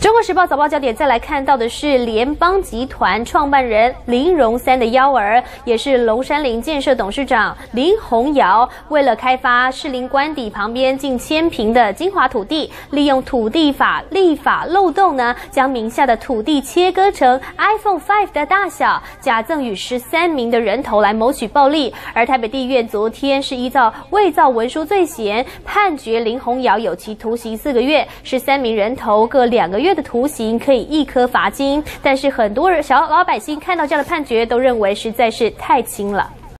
中国时报早报焦点再来看到的是联邦集团创办人林荣三的幺儿，也是龙山林建设董事长林鸿尧，为了开发士林官邸旁边近1000坪的精华土地，利用土地法立法漏洞呢，将名下的土地切割成 iPhone 5的大小，假赠与13名的人头来谋取暴利。而台北地院昨天是依照伪造文书罪嫌，判决林鸿尧有期徒刑4个月，13名人头各2个月的徒刑，可以1颗罚金。但是很多小老百姓看到这样的判决，都认为实在是太轻了。